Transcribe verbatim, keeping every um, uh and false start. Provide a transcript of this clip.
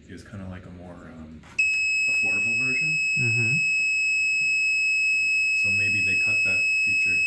is kind of like a more um, affordable version. Mm-hmm. So maybe they cut that feature